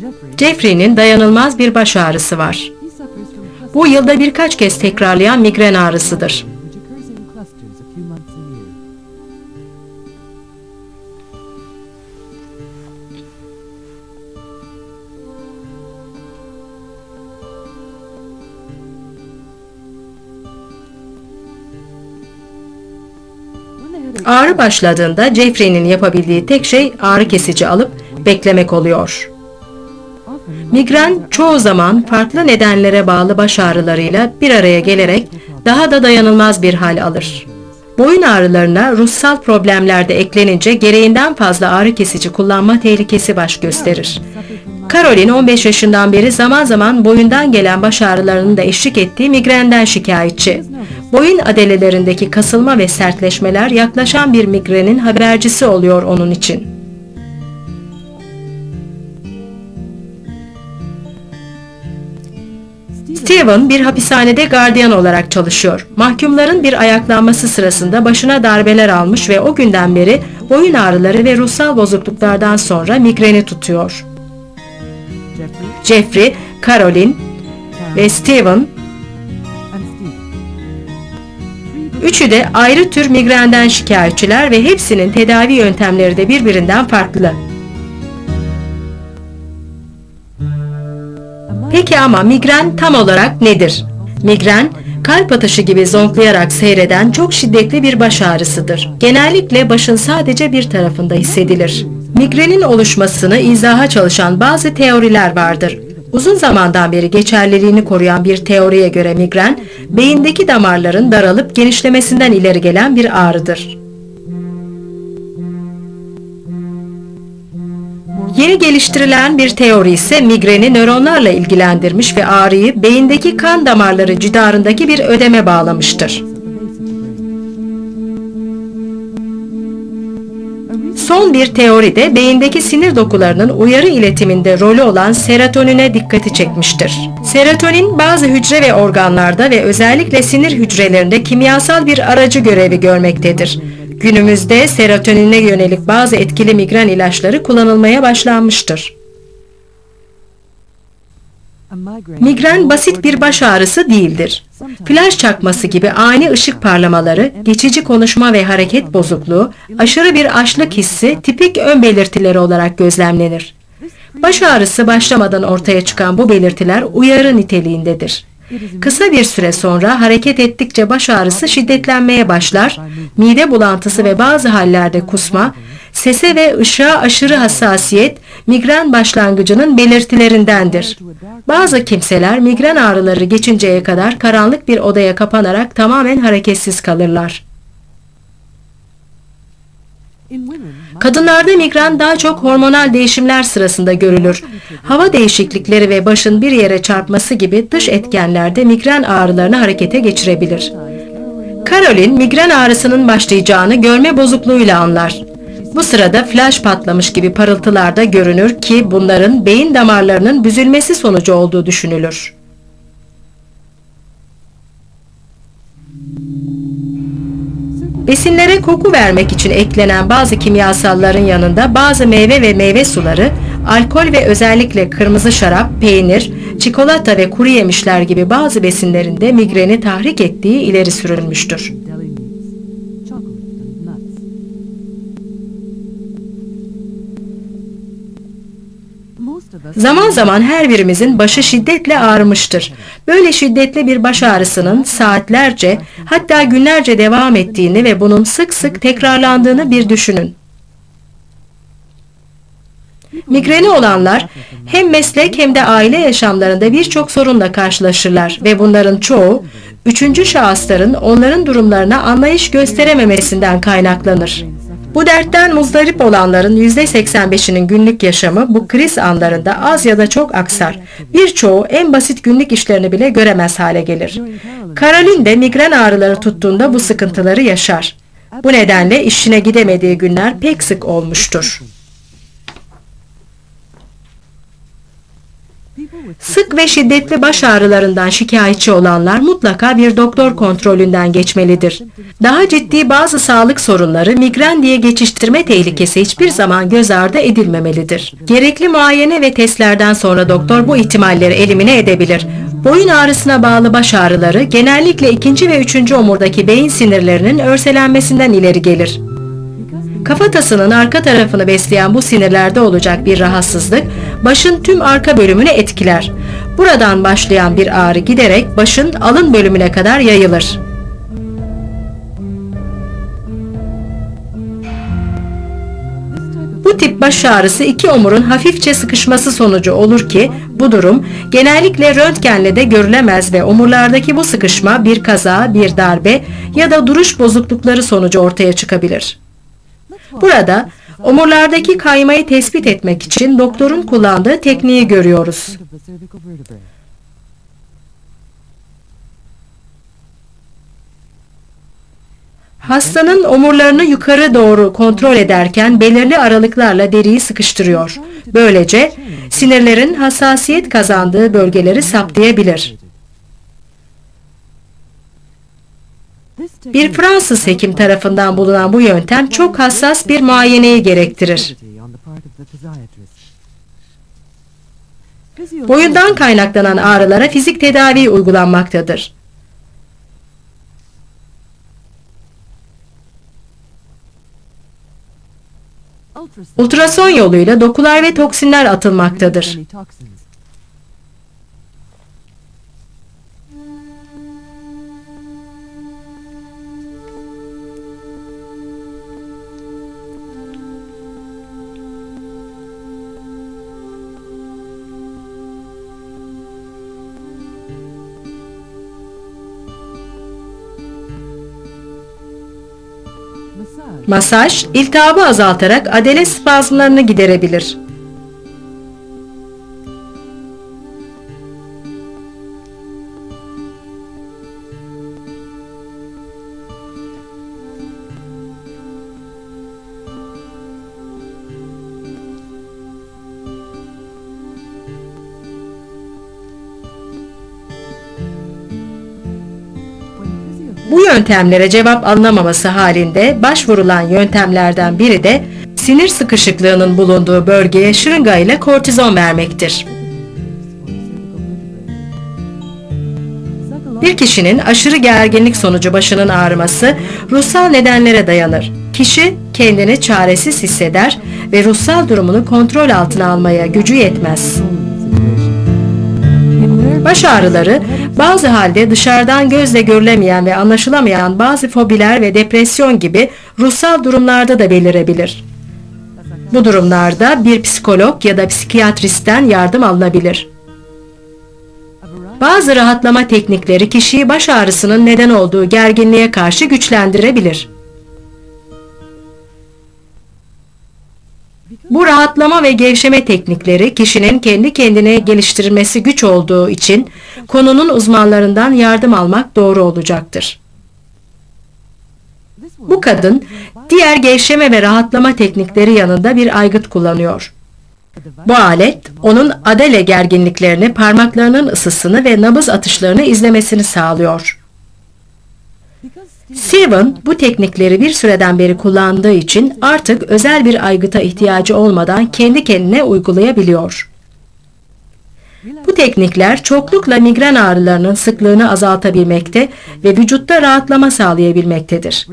Jeffrey'nin dayanılmaz bir baş ağrısı var. Bu yılda birkaç kez tekrarlayan migren ağrısıdır. Ağrı başladığında Jeffrey'nin yapabildiği tek şey ağrı kesici alıp beklemek oluyor. Migren çoğu zaman farklı nedenlere bağlı baş ağrılarıyla bir araya gelerek daha da dayanılmaz bir hal alır. Boyun ağrılarına ruhsal problemler de eklenince gereğinden fazla ağrı kesici kullanma tehlikesi baş gösterir. Caroline 15 yaşından beri zaman zaman boyundan gelen baş ağrılarının da eşlik ettiği migrenden şikayetçi. Boyun adelelerindeki kasılma ve sertleşmeler yaklaşan bir migrenin habercisi oluyor onun için. Steven bir hapishanede gardiyan olarak çalışıyor. Mahkumların bir ayaklanması sırasında başına darbeler almış ve o günden beri boyun ağrıları ve ruhsal bozukluklardan sonra migreni tutuyor. Jeffrey, Caroline ve Steven, üçü de ayrı tür migrenden şikayetçiler ve hepsinin tedavi yöntemleri de birbirinden farklı. Peki ama migren tam olarak nedir? Migren, kalp atışı gibi zonklayarak seyreden çok şiddetli bir baş ağrısıdır. Genellikle başın sadece bir tarafında hissedilir. Migrenin oluşmasını izaha çalışan bazı teoriler vardır. Uzun zamandan beri geçerliliğini koruyan bir teoriye göre migren, beyindeki damarların daralıp genişlemesinden ileri gelen bir ağrıdır. Yeni geliştirilen bir teori ise migreni nöronlarla ilgilendirmiş ve ağrıyı beyindeki kan damarları cidarındaki bir ödeme bağlamıştır. Son bir teori de beyindeki sinir dokularının uyarı iletiminde rolü olan serotonine dikkati çekmiştir. Serotonin bazı hücre ve organlarda ve özellikle sinir hücrelerinde kimyasal bir aracı görevi görmektedir. Günümüzde serotonine yönelik bazı etkili migren ilaçları kullanılmaya başlanmıştır. Migren basit bir baş ağrısı değildir. Flaş çakması gibi ani ışık parlamaları, geçici konuşma ve hareket bozukluğu, aşırı bir açlık hissi tipik ön belirtileri olarak gözlemlenir. Baş ağrısı başlamadan ortaya çıkan bu belirtiler uyarı niteliğindedir. Kısa bir süre sonra hareket ettikçe baş ağrısı şiddetlenmeye başlar, mide bulantısı ve bazı hallerde kusma, sese ve ışığa aşırı hassasiyet migren başlangıcının belirtilerindendir. Bazı kimseler migren ağrıları geçinceye kadar karanlık bir odaya kapanarak tamamen hareketsiz kalırlar. Kadınlarda migren daha çok hormonal değişimler sırasında görülür. Hava değişiklikleri ve başın bir yere çarpması gibi dış etkenler de migren ağrılarını harekete geçirebilir. Caroline migren ağrısının başlayacağını görme bozukluğuyla anlar. Bu sırada flash patlamış gibi parıltılar da görünür ki bunların beyin damarlarının büzülmesi sonucu olduğu düşünülür. Besinlere koku vermek için eklenen bazı kimyasalların yanında bazı meyve ve meyve suları, alkol ve özellikle kırmızı şarap, peynir, çikolata ve kuru yemişler gibi bazı besinlerin de migreni tahrik ettiği ileri sürülmüştür. Zaman zaman her birimizin başı şiddetle ağrımıştır. Böyle şiddetli bir baş ağrısının saatlerce hatta günlerce devam ettiğini ve bunun sık sık tekrarlandığını bir düşünün. Migreni olanlar hem meslek hem de aile yaşamlarında birçok sorunla karşılaşırlar ve bunların çoğu üçüncü şahısların onların durumlarına anlayış gösterememesinden kaynaklanır. Bu dertten muzdarip olanların %85'inin günlük yaşamı bu kriz anlarında az ya da çok aksar. Birçoğu en basit günlük işlerini bile göremez hale gelir. Caroline de migren ağrıları tuttuğunda bu sıkıntıları yaşar. Bu nedenle işine gidemediği günler pek sık olmuştur. Sık ve şiddetli baş ağrılarından şikayetçi olanlar mutlaka bir doktor kontrolünden geçmelidir. Daha ciddi bazı sağlık sorunları migren diye geçiştirme tehlikesi hiçbir zaman göz ardı edilmemelidir. Gerekli muayene ve testlerden sonra doktor bu ihtimalleri elimine edebilir. Boyun ağrısına bağlı baş ağrıları genellikle 2. ve 3. omurdaki beyin sinirlerinin örselenmesinden ileri gelir. Kafatasının arka tarafını besleyen bu sinirlerde olacak bir rahatsızlık, başın tüm arka bölümünü etkiler. Buradan başlayan bir ağrı giderek başın alın bölümüne kadar yayılır. Bu tip baş ağrısı iki omurun hafifçe sıkışması sonucu olur ki, bu durum genellikle röntgenle de görülemez ve omurlardaki bu sıkışma bir kaza, bir darbe ya da duruş bozuklukları sonucu ortaya çıkabilir. Burada omurlardaki kaymayı tespit etmek için doktorun kullandığı tekniği görüyoruz. Hastanın omurlarını yukarı doğru kontrol ederken belirli aralıklarla deriyi sıkıştırıyor. Böylece sinirlerin hassasiyet kazandığı bölgeleri saptayabilir. Bir Fransız hekim tarafından bulunan bu yöntem çok hassas bir muayeneyi gerektirir. Boyundan kaynaklanan ağrılara fizik tedavi uygulanmaktadır. Ultrason yoluyla dokular ve toksinler atılmaktadır. Masaj, iltihabı azaltarak adele spazmlarını giderebilir. Bu yöntemlere cevap alınamaması halinde başvurulan yöntemlerden biri de sinir sıkışıklığının bulunduğu bölgeye şırınga ile kortizon vermektir. Bir kişinin aşırı gerginlik sonucu başının ağrıması ruhsal nedenlere dayanır. Kişi kendini çaresiz hisseder ve ruhsal durumunu kontrol altına almaya gücü yetmez. Baş ağrıları bazı halde dışarıdan gözle görülemeyen ve anlaşılamayan bazı fobiler ve depresyon gibi ruhsal durumlarda da belirebilir. Bu durumlarda bir psikolog ya da psikiyatristten yardım alınabilir. Bazı rahatlama teknikleri kişiyi baş ağrısının neden olduğu gerginliğe karşı güçlendirebilir. Bu rahatlama ve gevşeme teknikleri kişinin kendi kendine geliştirmesi güç olduğu için konunun uzmanlarından yardım almak doğru olacaktır. Bu kadın diğer gevşeme ve rahatlama teknikleri yanında bir aygıt kullanıyor. Bu alet onun adele gerginliklerini, parmaklarının ısısını ve nabız atışlarını izlemesini sağlıyor. Steven bu teknikleri bir süreden beri kullandığı için artık özel bir aygıta ihtiyacı olmadan kendi kendine uygulayabiliyor. Bu teknikler çoklukla migren ağrılarının sıklığını azaltabilmekte ve vücutta rahatlama sağlayabilmektedir.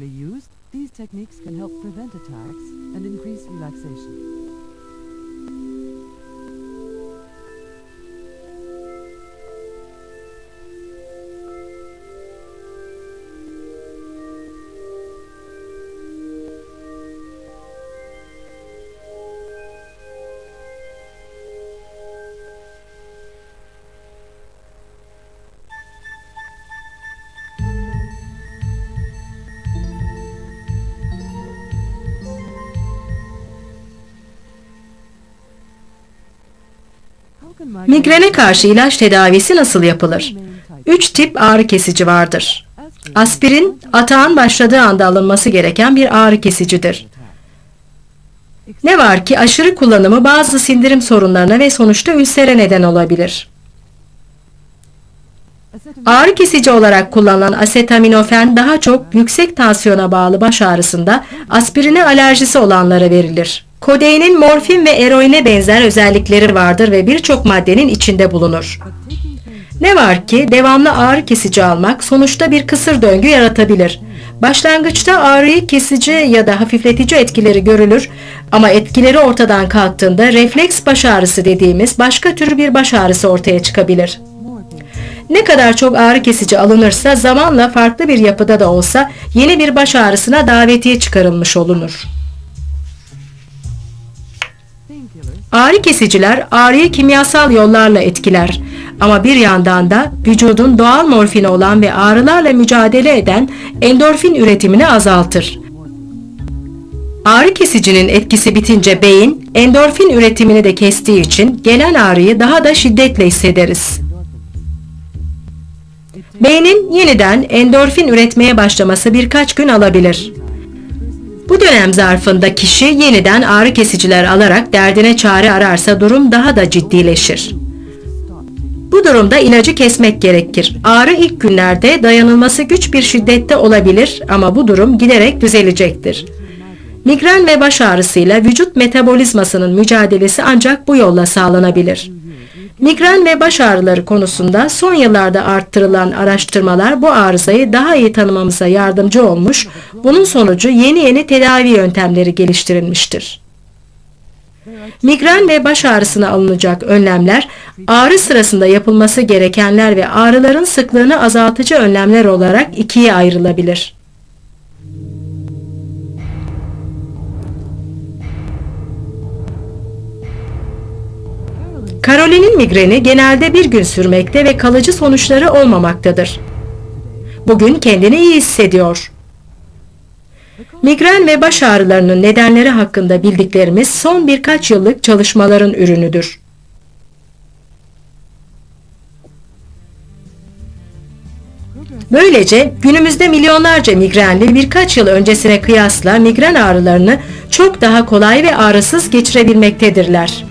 Migrene karşı ilaç tedavisi nasıl yapılır? 3 tip ağrı kesici vardır. Aspirin, atağın başladığı anda alınması gereken bir ağrı kesicidir. Ne var ki aşırı kullanımı bazı sindirim sorunlarına ve sonuçta ülsere neden olabilir. Ağrı kesici olarak kullanılan asetaminofen daha çok yüksek tansiyona bağlı baş ağrısında aspirine alerjisi olanlara verilir. Kodeinin morfin ve eroine benzer özellikleri vardır ve birçok maddenin içinde bulunur. Ne var ki devamlı ağrı kesici almak sonuçta bir kısır döngü yaratabilir. Başlangıçta ağrıyı kesici ya da hafifletici etkileri görülür ama etkileri ortadan kalktığında refleks baş ağrısı dediğimiz başka tür bir baş ağrısı ortaya çıkabilir. Ne kadar çok ağrı kesici alınırsa zamanla farklı bir yapıda da olsa yeni bir baş ağrısına davetiye çıkarılmış olunur. Ağrı kesiciler ağrıyı kimyasal yollarla etkiler ama bir yandan da vücudun doğal morfini olan ve ağrılarla mücadele eden endorfin üretimini azaltır. Ağrı kesicinin etkisi bitince beyin endorfin üretimini de kestiği için gelen ağrıyı daha da şiddetle hissederiz. Beynin yeniden endorfin üretmeye başlaması birkaç gün alabilir. Bu dönem zarfında kişi yeniden ağrı kesiciler alarak derdine çare ararsa durum daha da ciddileşir. Bu durumda ilacı kesmek gerekir. Ağrı ilk günlerde dayanılması güç bir şiddette olabilir ama bu durum giderek düzelecektir. Migren ve baş ağrısıyla vücut metabolizmasının mücadelesi ancak bu yolla sağlanabilir. Migren ve baş ağrıları konusunda son yıllarda arttırılan araştırmalar bu arızayı daha iyi tanımamıza yardımcı olmuş, bunun sonucu yeni tedavi yöntemleri geliştirilmiştir. Migren ve baş ağrısına alınacak önlemler, ağrı sırasında yapılması gerekenler ve ağrıların sıklığını azaltıcı önlemler olarak ikiye ayrılabilir. Caroline'in migreni genelde bir gün sürmekte ve kalıcı sonuçları olmamaktadır. Bugün kendini iyi hissediyor. Migren ve baş ağrılarının nedenleri hakkında bildiklerimiz son birkaç yıllık çalışmaların ürünüdür. Böylece günümüzde milyonlarca migrenli birkaç yıl öncesine kıyasla migren ağrılarını çok daha kolay ve ağrısız geçirebilmektedirler.